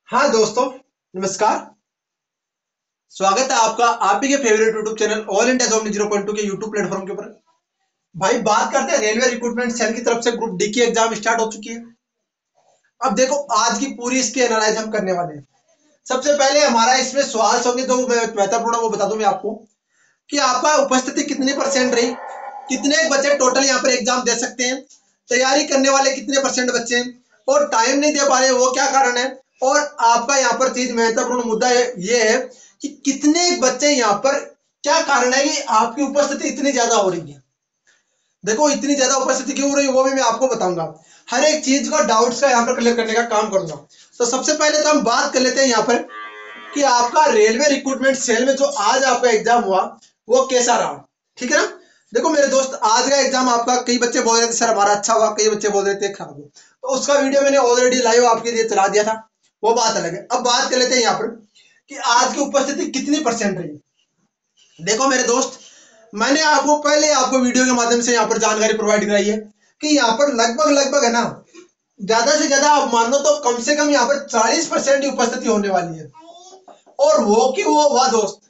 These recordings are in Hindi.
हाँ दोस्तों, नमस्कार। स्वागत है आपका आप ही के favourite YouTube channel All India job 0.2 के यूट्यूब प्लेटफॉर्म के ऊपर। भाई बात करते हैं रेलवे रिक्रूटमेंट सेल की तरफ से ग्रुप डी की एग्जाम स्टार्ट हो चुकी है। अब देखो आज की पूरी इसकी एनालाइज हम करने वाले हैं। सबसे पहले हमारा इसमें सवाल होंगे जो महत्वपूर्ण वो बता दूं मैं आपको कि आपका उपस्थिति कितनी परसेंट रही, कितने बच्चे टोटल यहाँ पर एग्जाम दे सकते हैं, तैयारी करने वाले कितने परसेंट बच्चे हैं और टाइम नहीं दे पा रहे वो क्या कारण है, और आपका यहाँ पर चीज महत्वपूर्ण मुद्दा ये है कि कितने बच्चे यहाँ पर क्या कारण है कि आपकी उपस्थिति इतनी ज्यादा हो रही है। देखो इतनी ज्यादा उपस्थिति क्यों हो रही है वो भी मैं आपको बताऊंगा। हर एक चीज का डाउट्स का यहाँ पर क्लियर करने का काम करूंगा। तो सबसे पहले तो हम बात कर लेते हैं यहाँ पर कि आपका रेलवे रिक्रूटमेंट सेल में जो आज आपका एग्जाम हुआ वो कैसा रहा। ठीक है ना। देखो मेरे दोस्त, आज का एग्जाम आपका कई बच्चे बोल रहे थे सर हमारा अच्छा हुआ, कई बच्चे बोल रहे थे खराब हुआ, तो उसका वीडियो मैंने ऑलरेडी लाइव आपके लिए चला दिया था, वो बात अलग है। अब बात कर लेते हैं यहाँ पर कि आज की उपस्थिति कितनी परसेंट रही। देखो मेरे दोस्त, मैंने आपको पहले आपको वीडियो के माध्यम से यहाँ पर जानकारी प्रोवाइड कराई है कि यहाँ पर लगभग लगभग है ना, ज्यादा से ज्यादा आप मान लो तो कम से कम यहाँ पर 40% की उपस्थिति होने वाली है। और वो कि वो हुआ दोस्त,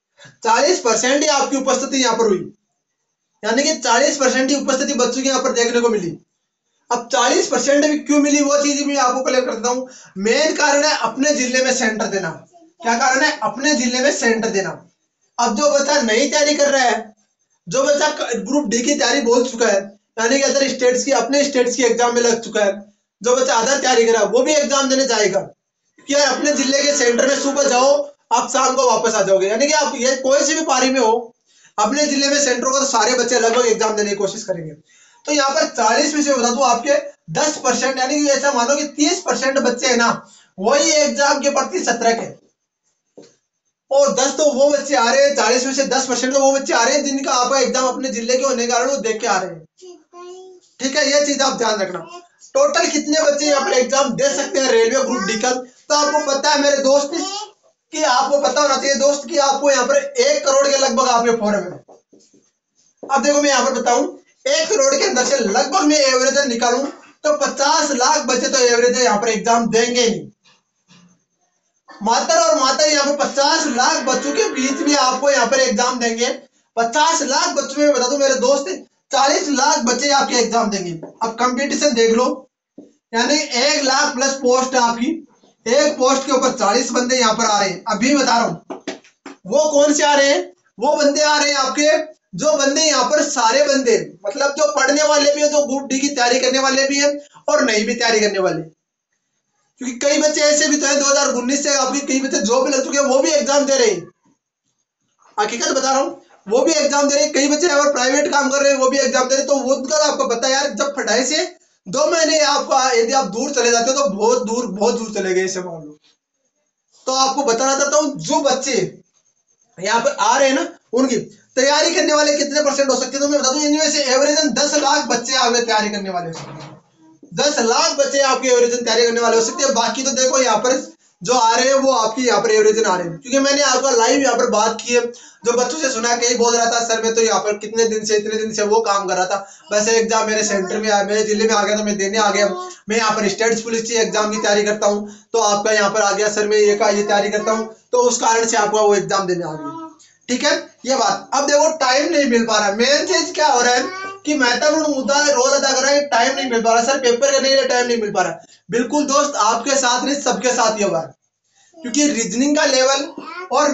40% ही आपकी उपस्थिति यहाँ पर हुई, यानी कि 40% की उपस्थिति बच्चों की यहाँ पर देखने को मिली। अब 40% भी क्यों मिली वो चीज भी आपको क्लियर कर देता हूँ। मेन कारण है अपने जिले में सेंटर देना। क्या कारण है? अपने जिले में सेंटर देना। अब जो बच्चा नई तैयारी कर रहा है, जो बच्चा ग्रुप डी की तैयारी बोल चुका है, यानी कि अदर स्टेट्स की अपने स्टेट्स की एग्जाम में लग चुका है, जो बच्चा अदर तैयारी कर रहा है वो भी एग्जाम देने जाएगा कि यार अपने जिले के सेंटर में सुबह जाओ आप शाम को वापस आ जाओगे। यानी कि आप ये कोई सी भी पारी में हो अपने जिले में सेंटर को, तो सारे बच्चे लगभग एग्जाम देने की कोशिश करेंगे। तो यहाँ पर 40 में से बता दू आपके 10%, यानी कि ऐसा मानो कि 30% बच्चे है ना वही एग्जाम के प्रति सतर्क है। और 10 तो वो बच्चे आ रहे हैं, 40 में से 10% तो वो बच्चे आ रहे हैं जिनका आपका एग्जाम अपने जिले के होने के कारण वो देख के आ रहे हैं। ठीक है, ये चीज आप ध्यान रखना। टोटल कितने बच्चे यहाँ पर एग्जाम दे सकते हैं रेलवे ग्रुप डी का, तो आपको पता है मेरे दोस्त कि आपको पता होना चाहिए दोस्त कि आपको यहाँ पर 1 करोड़ के लगभग आपके फॉर्म है। अब देखो मैं यहाँ पर बताऊं, 1 करोड़ के अंदर से लगभग मैं एवरेज निकालूं तो 50 लाख बच्चे तो एवरेज यहाँ पर एग्जाम देंगे ही। मातर और माता यहाँ पर 50 लाख बच्चों के बीच में आपको यहाँ पर एग्जाम देंगे। 50 लाख बच्चों में बता दो मेरे दोस्त 40 लाख बच्चे आपके एग्जाम देंगे। अब कंपटीशन देख लो, यानी 1 लाख प्लस पोस्ट आपकी, एक पोस्ट के ऊपर 40 बंदे यहाँ पर आ रहे हैं। अभी बता रहा हूं वो कौन से आ रहे हैं, वो बंदे आ रहे हैं आपके जो बंदे यहाँ पर सारे बंदे मतलब जो पढ़ने वाले भी है, जो ग्रुप डी की तैयारी करने वाले भी है और नहीं भी तैयारी करने वाले, क्योंकि कई बच्चे ऐसे भी तो है 2019 से आपके कई बच्चे जो भी लग चुके हैं वो भी एग्जाम दे रहे हैं। हकीकत बता रहा हूँ, वो भी एग्जाम दे रहे हैं। कई बच्चे अगर प्राइवेट काम कर रहे हैं वो भी एग्जाम दे रहे हैं। तो वो उनका आपको पता है यार, जब पढ़ाई से 2 महीने आपका यदि आप दूर चले जाते हो तो बहुत दूर चले गए इसे मान लो। तो आपको बताना चाहता हूँ जो बच्चे यहाँ पर आ रहे हैं ना उनकी तैयारी करने वाले कितने परसेंट हो सकते हैं, तो मैं बता दूं इनमें से एवरेज 10 लाख बच्चे आगे तैयारी करने वाले हो सकते हैं। 10 लाख बच्चे आपके एवरेज तैयारी करने वाले हो सकते हैं। बाकी तो देखो यहाँ पर जो आ रहे हैं वो आपकी यहाँ पर एवरेज आ रहे हैं, क्योंकि मैंने आपका लाइव यहाँ पर बात की है। जो बच्चों से सुना कहीं बोल रहा था सर मैं तो यहाँ पर कितने दिन से इतने दिन से वो काम कर रहा था, बस एग्जाम मेरे सेंटर में मेरे जिले में आ गया तो मैं देने आ गया। मैं यहाँ पर स्टेट पुलिस की एग्जाम की तैयारी करता हूँ तो आपका यहाँ पर आ गया सर मैं ये तैयारी करता हूँ, तो उस कारण से आपका वो एग्जाम देने आ गया। ठीक है, ये बात। अब देखो टाइम नहीं मिल पा रहा है, मेन चीज क्या हो रहा है कि महत्वपूर्ण मुद्दा रोल अदा कर रहा है, टाइम नहीं मिल पा रहा सर, पेपर करने के लिए टाइम नहीं मिल पा रहा। बिल्कुल दोस्त, आपके साथ नहीं सबके साथ ये हुआ है, क्योंकि रीजनिंग का लेवल और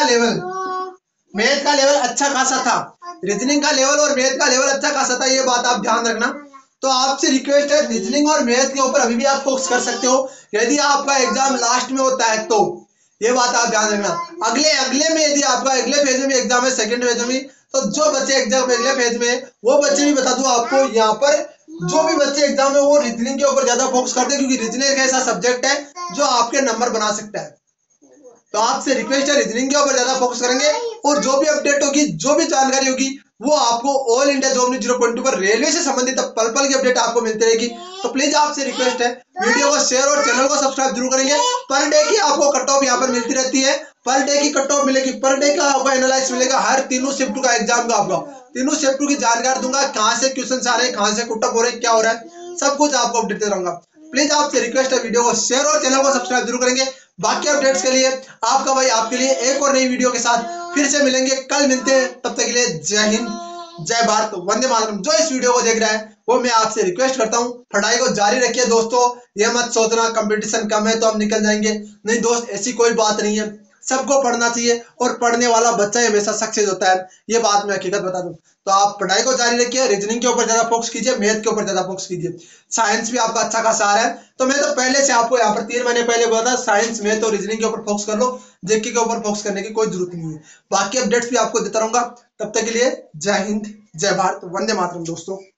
मैथ का लेवल अच्छा खासा था। रीजनिंग का लेवल और मैथ का लेवल अच्छा खासा था, ये बात आप ध्यान रखना। तो आपसे रिक्वेस्ट है रीजनिंग और मैथ के ऊपर अभी भी आप फोकस कर सकते हो यदि आपका एग्जाम लास्ट में होता है तो, ये बात आप ध्यान रखना। अगले में यदि आपका अगले फेज में एग्जाम है, सेकंड फेज में, तो जो बच्चे एग्जाम अगले फेज में वो बच्चे भी बता दूं आपको यहाँ पर जो भी बच्चे एग्जाम में वो रीजनिंग के ऊपर ज्यादा फोकस करते हैं, क्योंकि रीजनिंग एक ऐसा सब्जेक्ट है जो आपके नंबर बना सकता है। तो आपसे रिक्वेस्ट है रीजनिंग के ऊपर ज्यादा फोकस करेंगे और जो भी अपडेट होगी, जो भी जानकारी होगी वो आपको ऑल इंडिया जॉब 0.2 पर रेलवे से संबंधित पल पल की अपडेट आपको मिलती रहेगी। तो प्लीज आपसे रिक्वेस्ट है वीडियो को शेयर और चैनल को सब्सक्राइब जरूर करेंगे। पर डे की आपको कट ऑफ यहाँ पर मिलती रहती है, पर डे की कट ऑफ मिलेगी, पर डे का आपको एनालाइज मिलेगा हर तीनों शिफ्ट का एग्जाम का। आपका तीनों शिफ्ट की जानकारी दूंगा, कहाँ से क्वेश्चन आ रहे हैं, कहाँ से कट ऑफ हो रहे हैं, क्या हो रहा है, सब कुछ आपको अपडेट दे रहूंगा। प्लीज आपसे रिक्वेस्ट है, वीडियो को शेयर और चैनल को सब्सक्राइब जरूर करेंगे। बाकी अपडेट्स के लिए आपका भाई आपके लिए एक और नई वीडियो के साथ फिर से मिलेंगे, कल मिलते हैं। तब तक के लिए जय हिंद, जय भारत, वंदे मातरम। जो इस वीडियो को देख रहा है वो मैं आपसे रिक्वेस्ट करता हूँ, पढ़ाई को जारी रखिए दोस्तों। ये मत सोचना कंपटीशन कम है तो हम निकल जाएंगे, नहीं दोस्त, ऐसी कोई बात नहीं है। सबको पढ़ना चाहिए और पढ़ने वाला बच्चा ही हमेशा सक्सेस होता है, ये बात मैं हकीकत बता दूं। तो आप पढ़ाई को जारी रखिए, रीजनिंग के ऊपर ज्यादा फोकस कीजिए, मैथ के ऊपर ज्यादा फोकस कीजिए। साइंस भी आपका अच्छा खासा आ रहा है, तो मैं तो पहले से आपको यहाँ पर 3 महीने पहले बोला था साइंस, मैथ और रीजनिंग के ऊपर फोकस कर लो, जीके के ऊपर फोकस करने की कोई जरूरत नहीं है। बाकी अपडेट्स भी आपको देता रहूंगा। तब तक के लिए जय हिंद, जय भारत, वंदे मातरम दोस्तों।